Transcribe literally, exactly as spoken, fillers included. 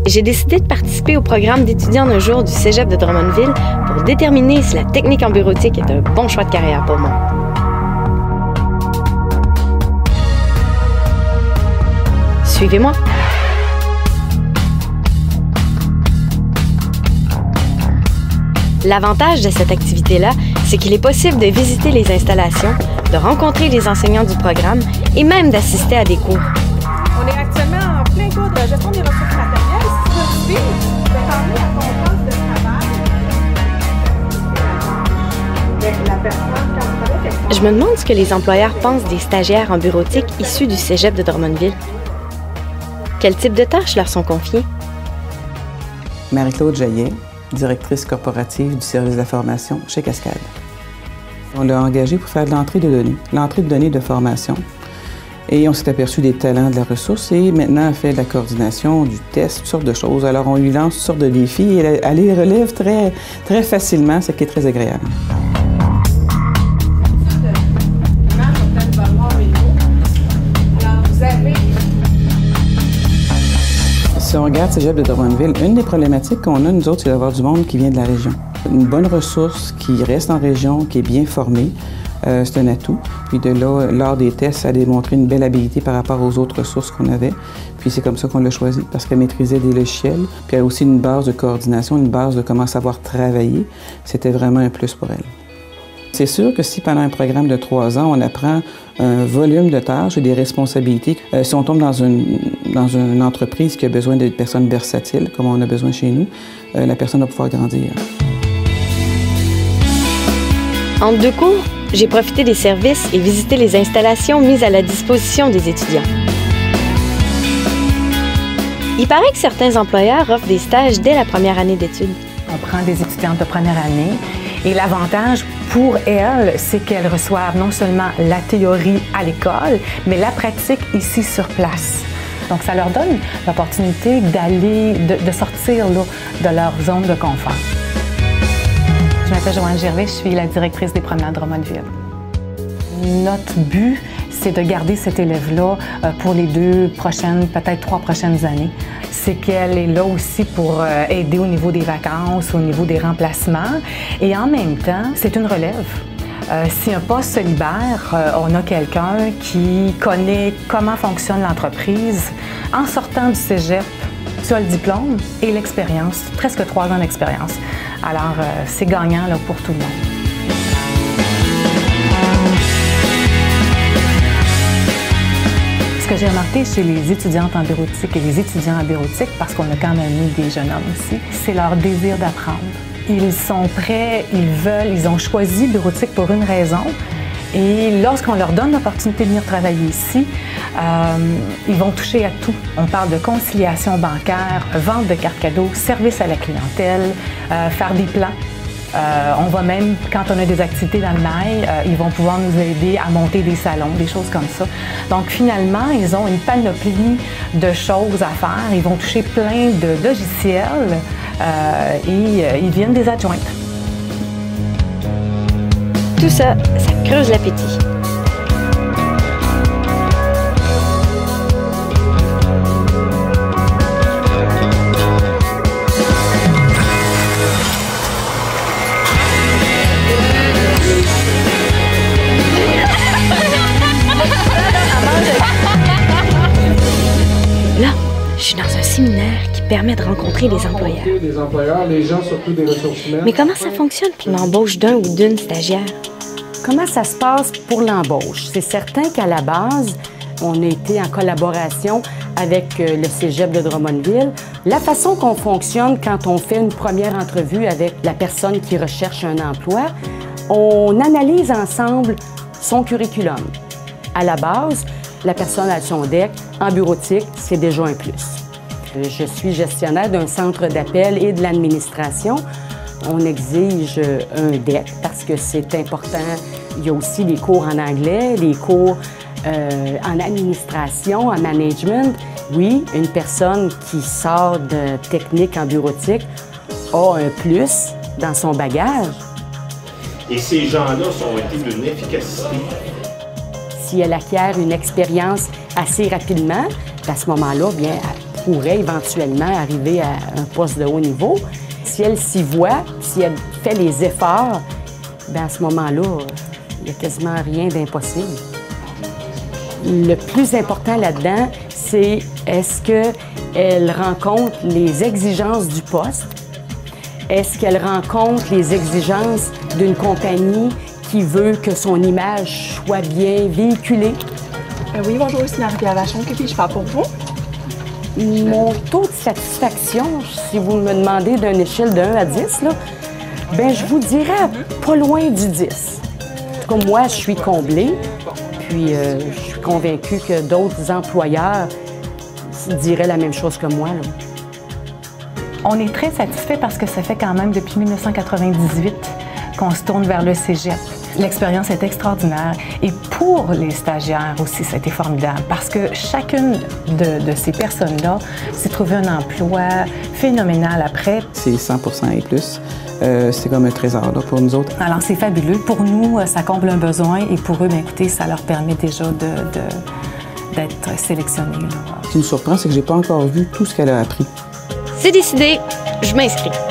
j'ai décidé de participer au programme d'étudiants d'un jour du Cégep de Drummondville pour déterminer si la technique en bureautique est un bon choix de carrière pour moi. Suivez-moi. L'avantage de cette activité-là, c'est qu'il est possible de visiter les installations, de rencontrer les enseignants du programme et même d'assister à des cours. On est actuellement en plein cours de gestion des ressources matérielles. Si tu veux suivre, je vais parler à ton poste de travail. Avec la personne, quand vous avez quelque chose. Je me demande ce que les employeurs pensent des stagiaires en bureautique issus du Cégep de Drummondville. Quel type de tâches leur sont confiées? Marie-Claude Jaillet, directrice corporative du service de la formation chez Cascade. On l'a engagée pour faire de l'entrée de données, l'entrée de données de formation. Et on s'est aperçu des talents de la ressource et maintenant elle fait de la coordination, du test, toutes sortes de choses. Alors on lui lance toutes sortes de défis et elle les relève très, très facilement, ce qui est très agréable. Si on regarde Cégep de Drummondville, une des problématiques qu'on a, nous autres, c'est d'avoir du monde qui vient de la région. Une bonne ressource qui reste en région, qui est bien formée, euh, c'est un atout. Puis de là, lors des tests, ça a démontré une belle habilité par rapport aux autres ressources qu'on avait. Puis c'est comme ça qu'on l'a choisi, parce qu'elle maîtrisait des logiciels, puis elle a aussi une base de coordination, une base de comment savoir travailler. C'était vraiment un plus pour elle. C'est sûr que si pendant un programme de trois ans, on apprend un volume de tâches et des responsabilités, euh, si on tombe dans une, dans une entreprise qui a besoin de personnes versatiles, comme on a besoin chez nous, euh, la personne va pouvoir grandir. Entre deux cours, j'ai profité des services et visité les installations mises à la disposition des étudiants. Il paraît que certains employeurs offrent des stages dès la première année d'études. On prend des étudiantes de première année et l'avantage pour elles, c'est qu'elles reçoivent non seulement la théorie à l'école, mais la pratique ici sur place. Donc, ça leur donne l'opportunité d'aller, de, de sortir là, de leur zone de confort. Je m'appelle Joanne Gervais, je suis la directrice des promenades Drummondville. Notre but, c'est de garder cette élève-là pour les deux prochaines, peut-être trois prochaines années. C'est qu'elle est là aussi pour aider au niveau des vacances, au niveau des remplacements. Et en même temps, c'est une relève. Euh, si un poste se libère, euh, on a quelqu'un qui connaît comment fonctionne l'entreprise. En sortant du cégep, tu as le diplôme et l'expérience, presque trois ans d'expérience. Alors, euh, c'est gagnant là, pour tout le monde. Ce que j'ai remarqué chez les étudiantes en bureautique et les étudiants en bureautique, parce qu'on a quand même eu des jeunes hommes aussi, c'est leur désir d'apprendre. Ils sont prêts, ils veulent, ils ont choisi bureautique pour une raison. Et lorsqu'on leur donne l'opportunité de venir travailler ici, euh, ils vont toucher à tout. On parle de conciliation bancaire, vente de cartes cadeaux, service à la clientèle, euh, faire des plans. Euh, on va même, quand on a des activités dans le mail, euh, ils vont pouvoir nous aider à monter des salons, des choses comme ça. Donc finalement, ils ont une panoplie de choses à faire. Ils vont toucher plein de logiciels euh, et euh, ils deviennent des adjointes. Tout ça, ça creuse l'appétit. Là, je suis dans un séminaire qui permet de rencontrer les employeurs. Des employeurs, les gens, surtout des ressources humaines. Mais comment ça fonctionne pour l'embauche d'un ou d'une stagiaire? Comment ça se passe pour l'embauche? C'est certain qu'à la base, on a été en collaboration avec le Cégep de Drummondville. La façon qu'on fonctionne quand on fait une première entrevue avec la personne qui recherche un emploi, on analyse ensemble son curriculum. À la base, la personne a son D E C. En bureautique, c'est déjà un plus. Je suis gestionnaire d'un centre d'appel et de l'administration. On exige un D E C parce que c'est important. Il y a aussi des cours en anglais, des cours euh, en administration, en management. Oui, une personne qui sort de technique en bureautique a un plus dans son bagage. Et ces gens-là sont été d'une efficacité. Si elle acquiert une expérience assez rapidement, à ce moment-là, bien, pourrait éventuellement arriver à un poste de haut niveau. Si elle s'y voit, si elle fait les efforts, bien à ce moment-là, il n'y a quasiment rien d'impossible. Le plus important là-dedans, c'est est-ce qu'elle rencontre les exigences du poste? Est-ce qu'elle rencontre les exigences d'une compagnie qui veut que son image soit bien véhiculée? Euh, oui, bonjour, c'est Marie-Pierre Vachon, que puis-je faire pour vous? Mon taux de satisfaction, si vous me demandez d'une échelle de un à dix, là, ben, je vous dirais pas loin du dix. En tout cas, moi, je suis comblée, puis euh, je suis convaincue que d'autres employeurs diraient la même chose que moi, là. On est très satisfait parce que ça fait quand même depuis mille neuf cent quatre-vingt-dix-huit qu'on se tourne vers le cégep. L'expérience est extraordinaire et pour les stagiaires aussi, ça a été formidable parce que chacune de, de ces personnes-là s'est trouvé un emploi phénoménal après. C'est cent pour cent et plus. Euh, c'est comme un trésor là, pour nous autres. Alors, c'est fabuleux. Pour nous, ça comble un besoin et pour eux, bien, écoutez, ça leur permet déjà de, de, d'être sélectionnés. Là. Ce qui nous surprend, c'est que j'ai pas encore vu tout ce qu'elle a appris. C'est décidé, je m'inscris.